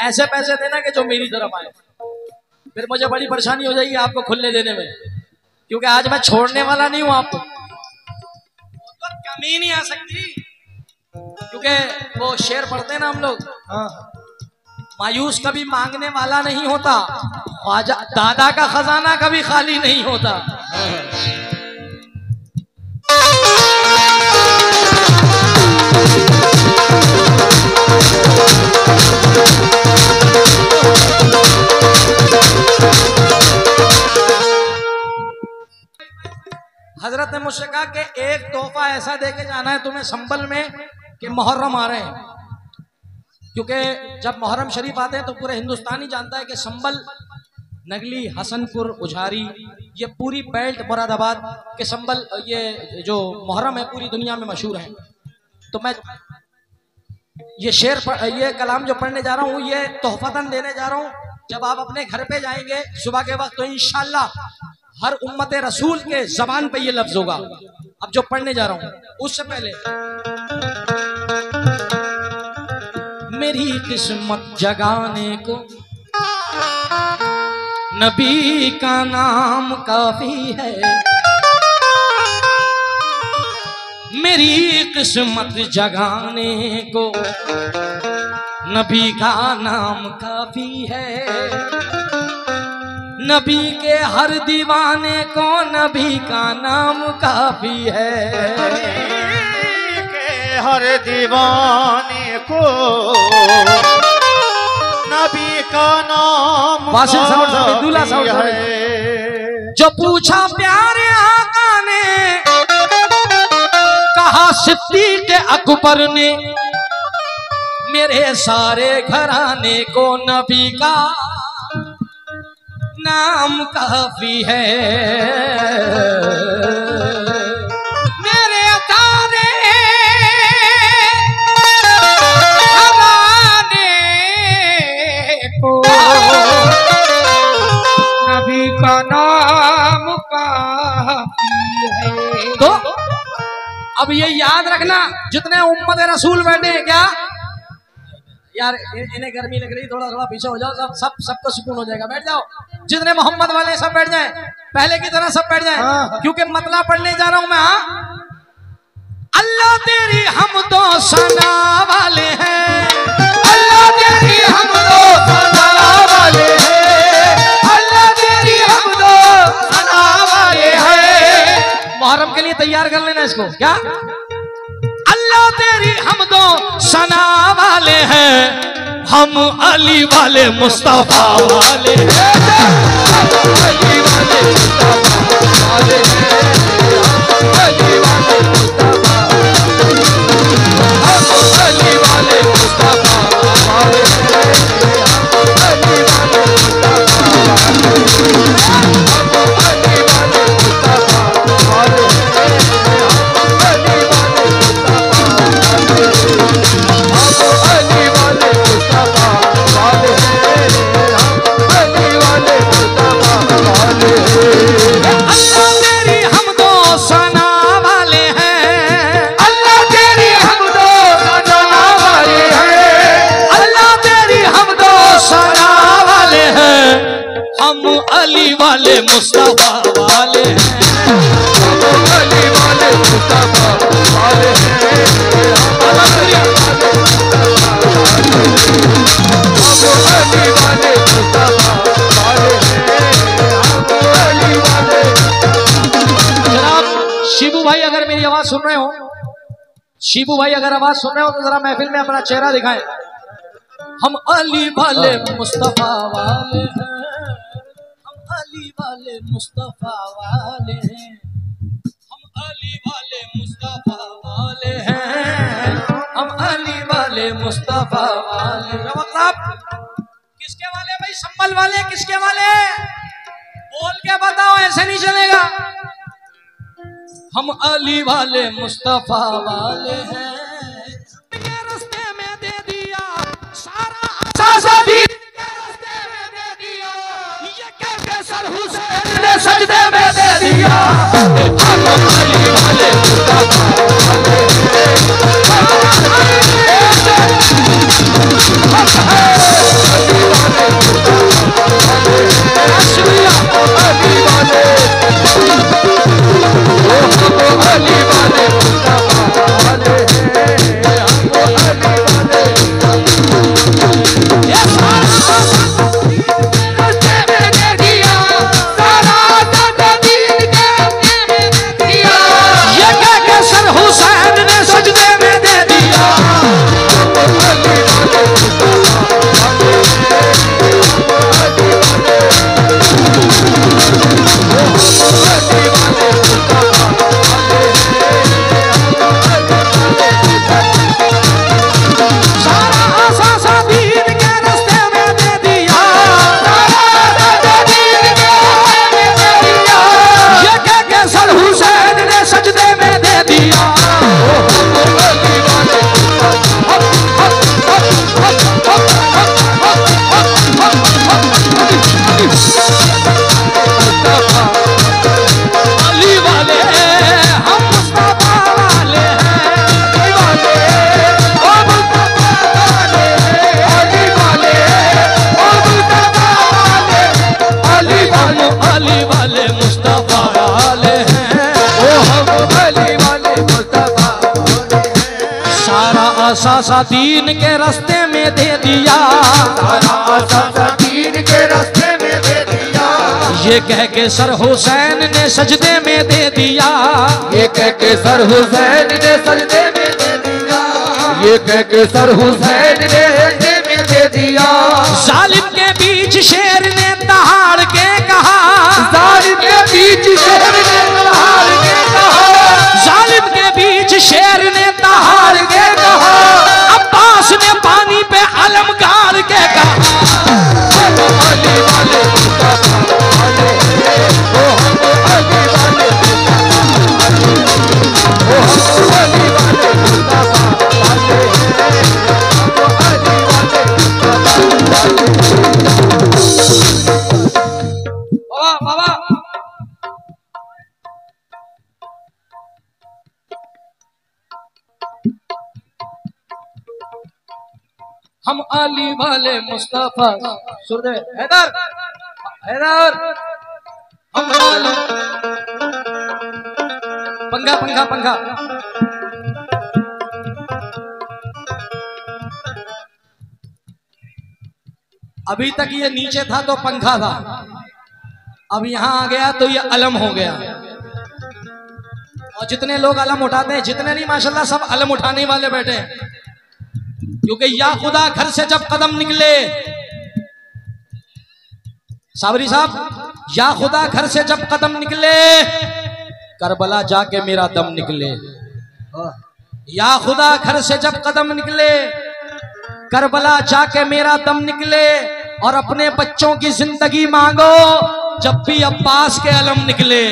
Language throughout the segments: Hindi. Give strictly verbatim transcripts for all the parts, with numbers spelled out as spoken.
ऐसे पैसे देना कि जो मेरी तरफ आए, फिर मुझे बड़ी परेशानी हो जाएगी आपको खुलने देने में, क्योंकि आज मैं छोड़ने वाला नहीं हूं आपको। तो कमी नहीं आ सकती, क्योंकि वो शेर पढ़ते हैं ना हम लोग, मायूस कभी मांगने वाला नहीं होता, दादा का खजाना कभी खाली नहीं होता। हजरत ने मुझसे कहा कि एक तोहफा ऐसा देके जाना है तुम्हें संबल में कि मुहर्रम आ रहे हैं, क्योंकि जब मुहर्रम शरीफ आते हैं तो पूरे हिंदुस्तान ही जानता है कि संबल, नगली, हसनपुर, उझारी, ये पूरी बेल्ट मुरादाबाद के संबल, ये जो मुहर्रम है पूरी दुनिया में मशहूर है। तो मैं ये शेर, ये कलाम जो पढ़ने जा रहा हूँ, ये तोहफतन देने जा रहा हूँ। जब आप अपने घर पे जाएंगे सुबह के वक्त, तो इंशाल्लाह हर उम्मत रसूल के जबान पे ये लफ्ज होगा। अब जो पढ़ने जा रहा हूं, उससे पहले मेरी किस्मत जगाने को नबी का नाम काफी है, मेरी किस्मत जगाने को नबी का नाम काफी है, नबी के हर दीवाने को नबी का नाम काफी है, के हर दीवाने को नबी का नाम काफी है। जो पूछा प्यारे आका ने, कहा सिद्दीक़ अकबर ने, मेरे सारे घराने को नबी का नाम काफी है, मेरे तारे घराने को नबी का नाम काफी है। तो अब ये याद रखना, जितने उम्मत रसूल बैठे हैं, क्या यार इन्हें गर्मी लग रही, थोड़ा थोड़ा पीछे हो जाओ, सब सब सबको सुकून हो जाएगा, बैठ जाओ। जितने मोहम्मद वाले सब बैठ जाएं, पहले की तरह सब बैठ जाएं, क्योंकि मतला पढ़ने जा रहा हूं मैं। हाँ, अल्लाह तेरी हम तो सना वाले हैं, अल्लाह तेरी हम तो सना वाले हैं, अल्लाह तेरी हम तो सना वाले हैं। मुहर्रम के लिए तैयार कर लेना इसको, क्या अल्लाह तेरी हम तो सना वाले हैं, हम अली वाले मुस्तफा वाले हैं, अली वाले मुस्तफा वाले हैं, अली वाले मुस्तफा, हम अली वाले मुस्तफा वाले हैं, अली वाले मुस्तफा वाले हैं, हम अली वाले मुस्तफा वाले हैं, अली वाले अली वाले मुस्तफा वाले हैं, अली वाले मुस्तफा वाले हैं। अल्लाह तेरी हमदो सना वाले हैं, अल्लाह तेरी हमदो सना वाले हैं, अल्लाह तेरी हमदो सना वाले हैं, हम अली वाले मुस्तफा वाले हैं, हम अली वाले मुस्तफा वाले हैं, शिबू भाई अगर मेरी आवाज सुन रहे हो, शिबू भाई अगर आवाज सुन रहे हो तो जरा महफिल में अपना चेहरा दिखाएं। हम अली वाले मुस्तफा वाले हैं, हम अली वाले मुस्तफा वाले हैं, हम अली वाले मुस्तफा वाले हैं, हम अली वाले मुस्तफा वाले। किसके वाले भाई? संभल वाले। किसके वाले? बोल के बताओ, ऐसे नहीं चलेगा। हम अली वाले मुस्तफा वाले हैं। रास्ते में दे दिया सारा भी, रास्ते में दे दिया ये कह के सर हुसैन ने सजदे में दे दिया। हम अली वाले मुस्तफा वाले हैं, हम अली वाले मुस्तफा वाले हैं। हम अली वाले मुस्तफा वाले हैं, ओ हम अली वाले मुस्तफा वाले हैं। सारा असासा दीन के रास्ते में दे दिया, सारा असासा दीन के रास्ते में दे दिया, ये कह के सर हुसैन ने सजदे में दे दिया, ये कह के सर हुसैन ने सजदे में दे दिया, ये कह के सर हुसैन ने सजदे में दे दिया। जालिम के बीच शेर ने दहाड़ के कहा, जालिम के बीच शेर ने दहाड़ के कहा, जालिम के बीच शेर ने दहाड़ के कहा, अब्बास ने पानी पे अलम गाड़ के कहा, अली वाले मुस्तफा वाले हैं, ओ हम अली वाले ओ हम अली वाले मुस्तफा वाले हैं, हम अली वाले मुस्तफा वाले। बाबा बाबा हम अली वाले मुस्तफा, सुर दे हैदर हैदर, हम अली, पंखा पंखा पंखा। अभी तक ये नीचे था तो पंखा था, अब यहां आ गया तो ये अलम हो गया। और जितने लोग अलम उठाते हैं, जितने नहीं माशाल्लाह सब अलम उठाने वाले बैठे हैं, क्योंकि या खुदा घर से जब कदम निकले, साबरी साहब, या खुदा घर से जब कदम निकले, करबला जाके मेरा दम निकले। या खुदा घर से जब कदम निकले, करबला जाके मेरा दम निकले, और अपने बच्चों की जिंदगी मांगो जब भी अब्बास के अलम निकले।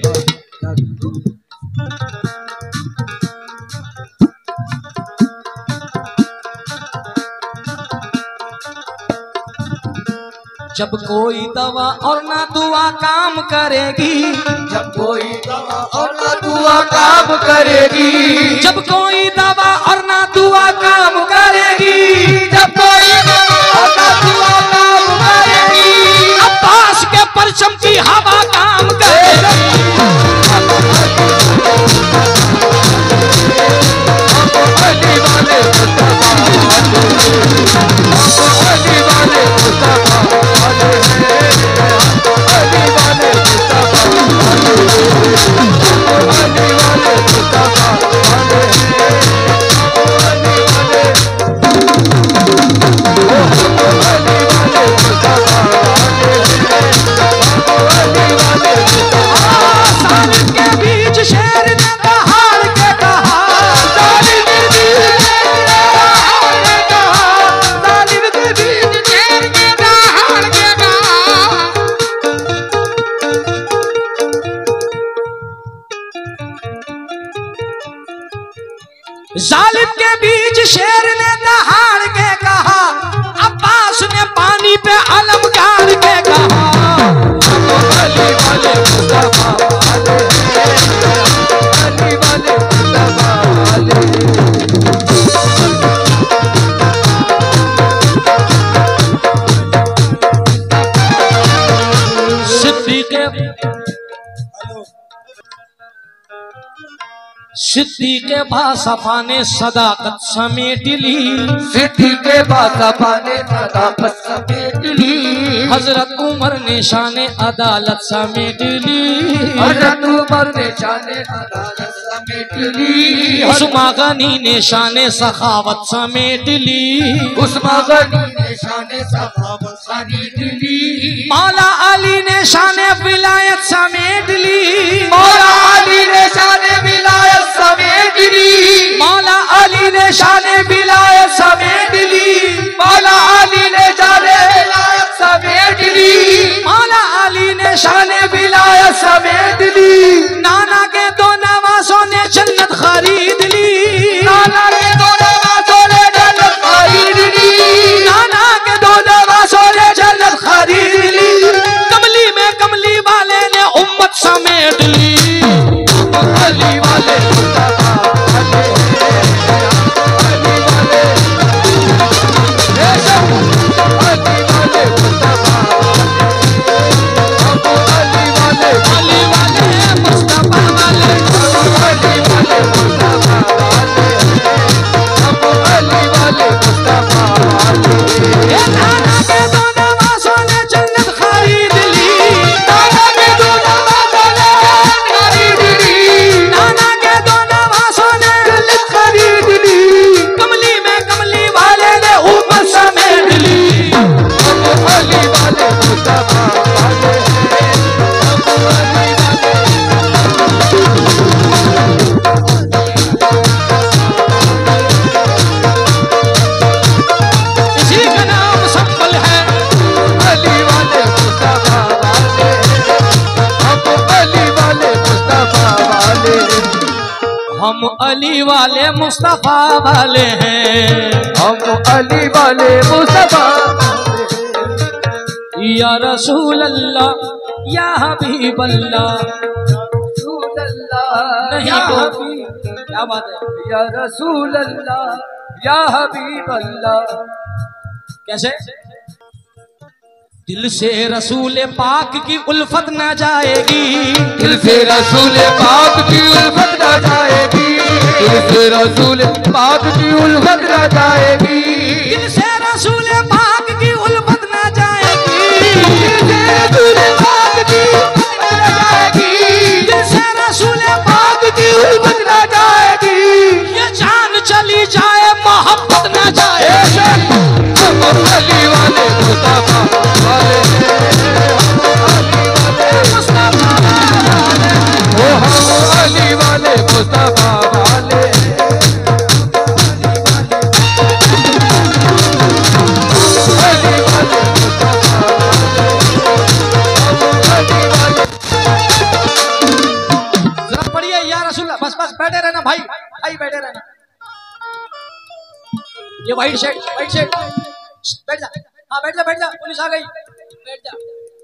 जब कोई दवा और ना दुआ काम करेगी, जब कोई दवा और ना दुआ काम करेगी, जब कोई दवा और ना दुआ काम करेगी, जब कोई दवा और ना दुआ काम करेगी, अब्बास के परचम की हवा काम करेगी। अली वाले मुस्तफा अली वाले मुस्तफा वाले हैं, अली वाले मुस्तफा वाले हैं, अली वाले मुस्तफा वाले हैं, अली वाले अली वाले मुस्तफा वाले हैं, अली वाले मुस्तफा। सालिम के बीच शेर ने दहाड़ के कहा, सालिम के बीच दहाड़ के कहा, सालिम के बीच शेर ने दहाड़ के कहा। जालिम के बीच शेर ने दहाड़ के कहा, अब्बास ने पानी पे अलम गाड़ के कहा। अली वाले मुस्तफा वाले हैं, अली वाले मुस्तफा वाले हैं। सिद्दीक़े सिद्दीक़े बासफा ने सदाकत समेट ली, सिद्धि के बासफा ने सदाकत समेट ली, हजरत उमर ने शाने अदालत समेट ली, हजरत उमर ने शाने अदालत समेट ली, उस्मान गनी ने शाने सखावत समेट ली, उस्मान गनी ने शाने सखावत समेट ली, मौला अली ने शाने विलायत समेट ली, मौला अली ने शाने विलायत समेट ली, मौला अली ने शाने विलायत समेट ली, मौला अली ने शाने विलायत समेट ली, मौला अली ने शाने विलायत समेट ली, नाना के दो नवासों ने जन्नत खरीद ली, नाना के दो नवासों ने जन्नत खरीद ली, नाना के दो नवासों ने जन्नत खरीद ली, कमली में कमली वाले ने उम्मत समेट ली। अली वाले मुस्तफा वाले हैं, अली वाले अली वाले मुस्तफा वाले हैं, हम अली वाले मुस्तफा वाले हैं, हम अली वाले मुस्तफा। या रसूल अल्लाह या हबीब अल्लाह, रसूल अल्लाह नहीं या तो हबीब, क्या बात है, या रसूल अल्लाह या हबीब अल्लाह। कैसे? दिल से रसूल पाक की उल्फत न जाएगी, दिल से रसूल पाक की उल्फत न जाएगी, दिल से रसूल पाक की उल्फत न जाएगी, दिल से रसूल पाक की उल्फत न जाएगी, दिल से रसूल पाक की उल्फत न जाएगी, दिल से रसूल पाक की उल्फत न जाएगी। ये जान चली जाए मोहब्बत न जाएगी। हम अली वाले मुस्तफा वाले, मुस्तफा वाले, ओ हम अली वाले मुस्तफा वाले, अली वाले मुस्तफा वाले, अली वाले। जरा पढ़िए या रसूल। बस बस बैठे रहना भाई, भाई बैठे रहना। ये वाइट शर्ट, वाइट शर्ट, बैठ जा। हाँ बैठ जा, बैठ जा, पुलिस आ गई, बैठ जा।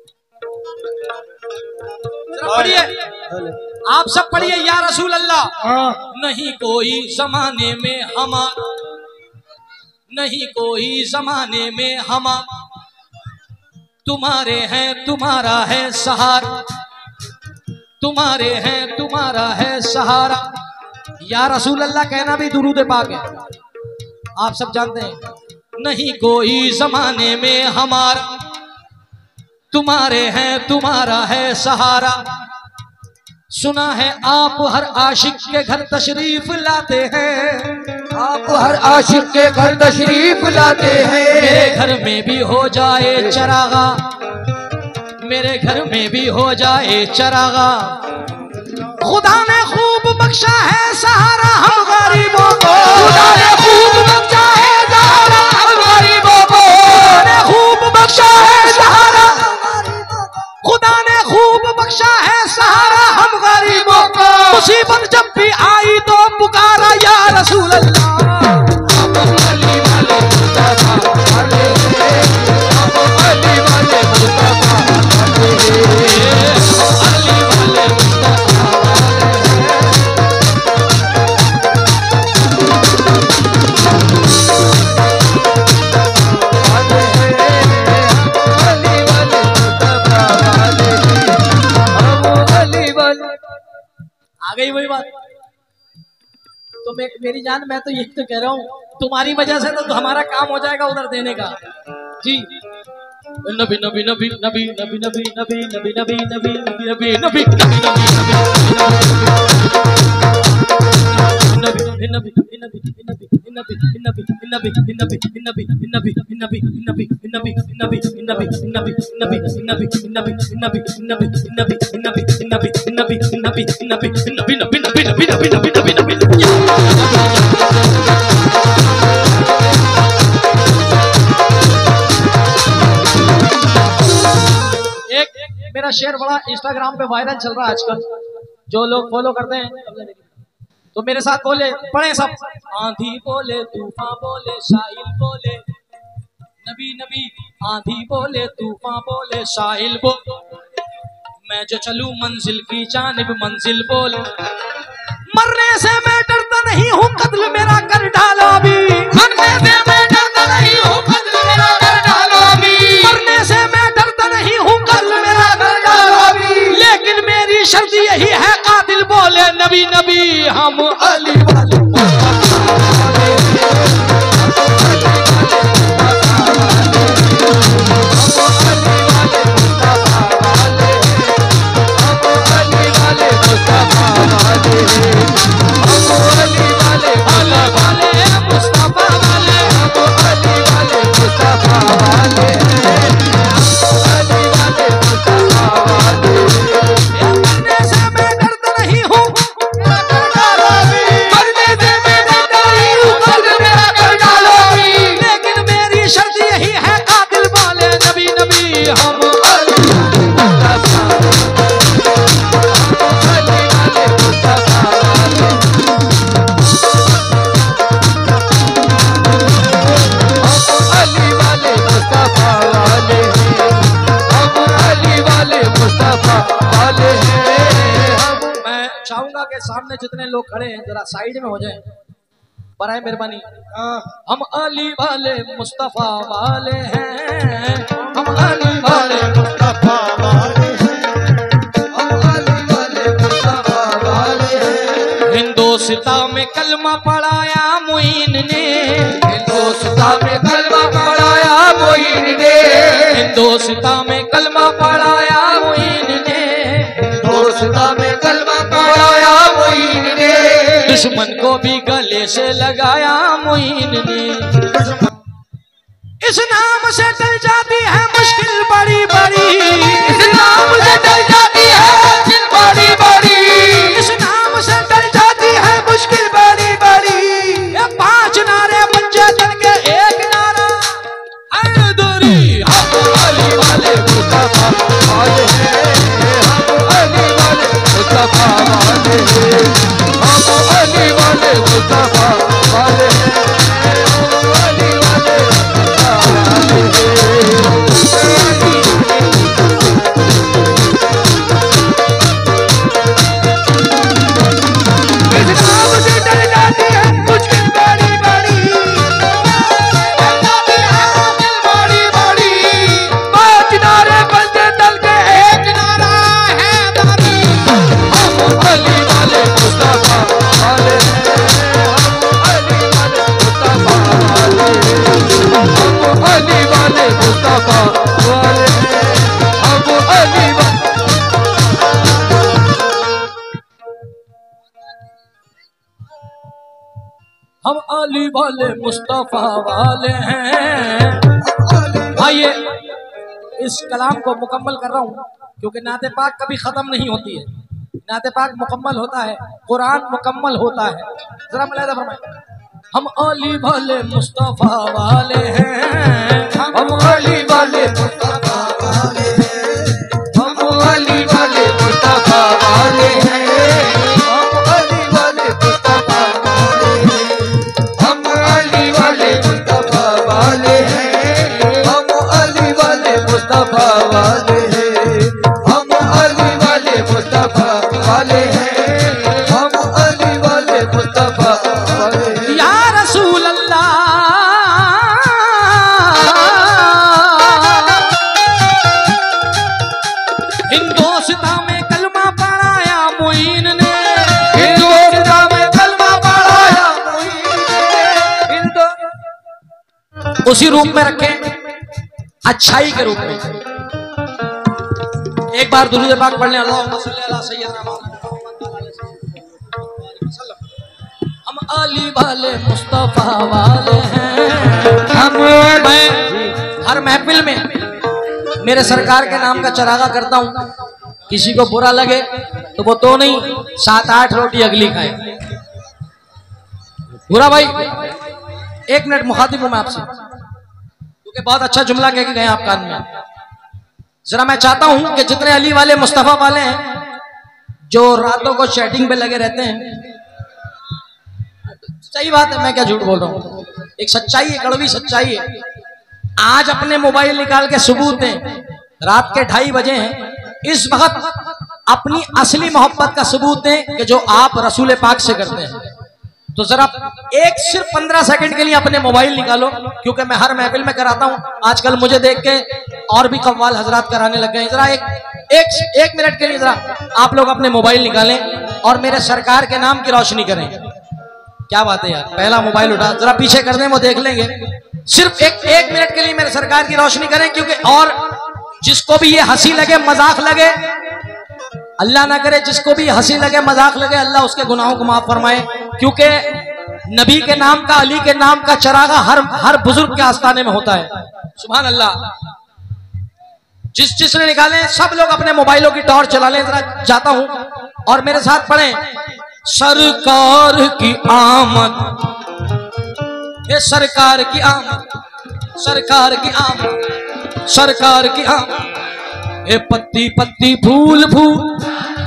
जरा पढ़िए, आप सब पढ़िए या रसूल अल्लाह। नहीं कोई जमाने में हमारा, नहीं कोई जमाने में हमारा, तुम्हारे हैं तुम्हारा है सहारा, तुम्हारे हैं तुम्हारा है सहारा। या रसूल अल्लाह कहना भी दुरूद पाक है, आप सब जानते हैं। नहीं कोई जमाने में हमारा, तुम्हारे हैं तुम्हारा है सहारा। सुना है आप हर आशिक के घर तशरीफ लाते हैं, आप हर आशिक के घर तशरीफ लाते हैं, मेरे घर में भी हो जाए चरागा, मेरे घर में भी हो जाए चरागा। खुदा ने खूब बख्शा है सहारा हम गरीबों को, खुदा ने खूब बख्शा है सहारा हम गरीबों को, खुदा ने खूब बख्शा है सहारा, खुदा ने खूब बख्शा है सहारा हम गरीबों को। मुसीबत जब भी आई तो पुकारा या रसूल अल्लाह। हम अली वाले मुस्तफा वाले, हम अली वाले मुस्तफा वाले, अली वाले मुस्तफा आ गई वही बात। तो मैं, मेरी जान, मैं तो यही तो कह रहा हूँ, तुम्हारी वजह से तो हमारा काम हो जाएगा उधर देने का जी। नबी नबी नबी नबी नबी नबी नबी नबी नबी नबी नबी नबी नबी एक मेरा शेर बड़ा इंस्टाग्राम पे वायरल चल रहा है आजकल, जो लोग फॉलो करते हैं तो मेरे साथ बोले, पढ़े सब। आंधी बोले, तूफान बोले, साहिल बोले, नबी नबी। आंधी बोले, तूफान बोले, साहिल बोले, मैं जो चलूं मंजिल की जानिब मंजिल बोले। मरने से मैं डरता नहीं हूँ, कत्ल मेरा कर डालो भी, मरने से मैं डरता नहीं हूँ, कत्ल मेरा कर डालो भी, मरने से मैं डरता नहीं हूँ, कत्ल मेरा कर डालो भी। लेकिन मेरी शर्त यही है, कातिल बोले नबी नबी। हम अली वाले मरने से मैं वाले हैं हम। मैं चाहूंगा कि सामने जितने लोग खड़े हैं जरा साइड में हो जाएं, बराए मेहरबानी। हम अली वाले मुस्तफा वाले हैं, हम अली वाले मुस्तफा वाले हैं, हम अली वाले मुस्तफा वाले हैं। हिंदोस्तां में कलमा पढ़ाया मुइन ने, हिंदोस्तां में कलमा पढ़ाया मोइन ने, हिंदोस्तां में कलमा पढ़ाया मुइन ने, हिंदोस्तां में कलमा पढ़ाया मोइन ने। दुश्मन को भी गले से लगाया मुइन ने। इस नाम से टल जाती है मुश्किल बड़ी बड़ी, इस नाम से टल जाती है मुश्किल बड़ी बड़ी, इस नाम से टल जाती है मुश्किल बड़ी बड़ी। ये पांच नारे बच्चे चल के एक नारा हैदरी। हम अली वाले मुस्तफा वाले हैं, हम अली वाले मुस्तफा वाले हैं, हम अली वाले मुस्तफा वाले हैं, हम अली वाले इस नाम से डर जाती है मुश्किल बड़ी बड़ी, डर जाती है मुश्किल बड़ी बड़ी। पांच नारे बंदे दल के एक नारा है दादी। हम अली वाले मुस्तफा वाले हैं, हम अली वाले मुस्तफा वाले हैं, हम अली वाले मुस्तफा वाले हैं, हम अली वाले। हम अली वाले मुस्तफा वाले हैं। आइए इस कलाम को मुकम्मल कर रहा हूँ क्योंकि नाते पाक कभी खत्म नहीं होती है। नाते पाक मुकम्मल होता है, कुरान मुकम्मल होता है। जरा मुलाहिजा फरमाएं। हम अली वाले मुस्तफा वाले हैं, हम अली वाले मुस्तफा वाले हैं, हम अली वाले मुस्तफा वाले हैं, हम अली वाले मुस्तफा वाले हैं, हम अली वाले मुस्तफा वाले हैं, हम अली वाले मुस्तफा वाले हैं, हम अली वाले मुस्तफा वाले हैं, हम अली वाले मुस्तफा वाले हैं। या रसूल अल्लाह। हिंदोस्तां में कलमा पढ़ाया मुइन ने, हिंदोस्तां में कलमा पढ़ाया मोइन ने, हिंदो उसी रूप में रखें, अच्छाई के रूप में। एक बार दुरूद पाक पढ़ लें। अल्लाहुम्मा सल्ली अला सय्यिदना मुहम्मद। हम अली वाले मुस्तफा वाले हैं। हम मैं हर महफिल में मेरे सरकार के नाम का चरागा करता हूँ। किसी को बुरा लगे तो वो तो नहीं, सात आठ रोटी अगली खाए। बुरा भाई एक मिनट मुखातिब हूं मैं आपसे क्योंकि बहुत अच्छा जुमला कह के गए आप कान में। जरा मैं चाहता हूं कि जितने अली वाले मुस्तफा वाले हैं जो रातों को चैटिंग पे लगे रहते हैं, सही बात है, मैं क्या झूठ बोल रहा हूँ, एक सच्चाई है, कड़वी सच्चाई है। आज अपने मोबाइल निकाल के सबूत दें। रात के ढाई बजे हैं, इस वक्त अपनी असली मोहब्बत का सबूत दें कि जो आप रसूल पाक से करते हैं। तो जरा एक सिर्फ पंद्रह सेकंड के लिए अपने मोबाइल निकालो, क्योंकि मैं हर महफिल में कराता हूं। आजकल मुझे देख के और भी कव्वाल हजरात कराने लग गए हैं। जरा एक एक एक मिनट के लिए जरा आप लोग अपने मोबाइल निकालें और मेरे सरकार के नाम की रोशनी करें। क्या बात है यार, पहला मोबाइल उठा, जरा पीछे कर दें, वो देख लेंगे। सिर्फ एक एक मिनट के लिए मेरे सरकार की रोशनी करें, क्योंकि और जिसको भी ये हंसी लगे, मजाक लगे, अल्लाह ना करे जिसको भी हंसी लगे, मजाक लगे, अल्लाह उसके गुनाहों को माफ फरमाए। क्योंकि नबी के नाम का, अली के नाम का चरागा हर हर बुजुर्ग के आस्थाने में होता है। सुभान अल्लाह। जिस जिसने निकाले सब लोग अपने मोबाइलों की टॉर्च चला लें। जरा जाता हूं और मेरे साथ पढ़ें। सरकार की आमद, ये सरकार की आमद, सरकार की आमद, सरकार की आमद। ये पत्ती पत्ती फूल फूल,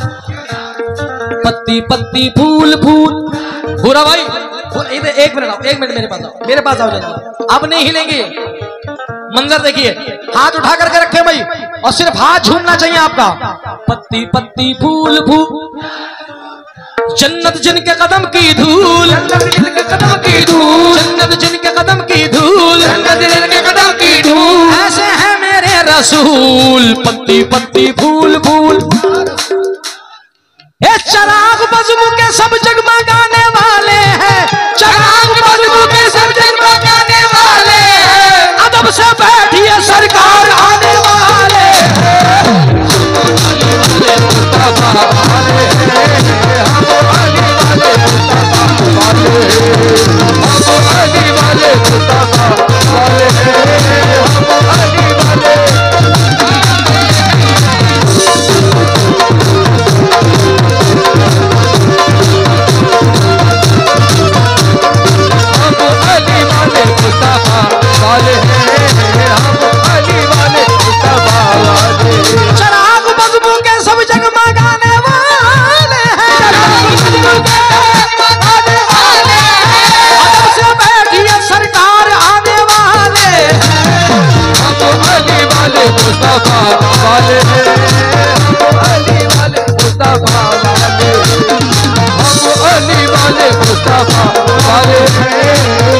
पत्ती पत्ती फूल फूल। पूरा भाई इधर एक मिनट आओ, एक मिनट मेरे पास आओ, मेरे पास आओ जल्दी। अब नहीं हिलेंगे, मंजर देखिए, हाथ उठा करके रखे भाई और सिर्फ हाथ झूमना चाहिए आपका। पत्ती पत्ती फूल फूल जन्नत जिनके कदम की धूल, जन्नत जिनके कदम की धूल, जन्नत जिनके कदम की धूल, जन्नत जिनके कदम की धूल। ऐसे है मेरे रसूल। पत्ती पत्ती फूल फूल ये चराग बज़्म के सब जगमगाने वाले हैं, चराग बज़्म के सब जगमगाने वाले हैं। अदब से बैठिए सरकार आने वाले हैं। मुस्तफा वाले हैं, हम अली वाले मुस्तफा वाले हैं, हम अली वाले मुस्तफा वाले हैं, हम अली वाले। मुस्तफा वाले हैं, हम अली वाले मुस्तफा वाले। चराग बज़्म के सब जगमगाने वाले हैं, अदब से बैठिए सरकार आने वाले हैं। हम अली वाले मुस्तफा वाले हैं, हम अली वाले मुस्तफा वाले, हम अली वाले मुस्तफा वाले हैं।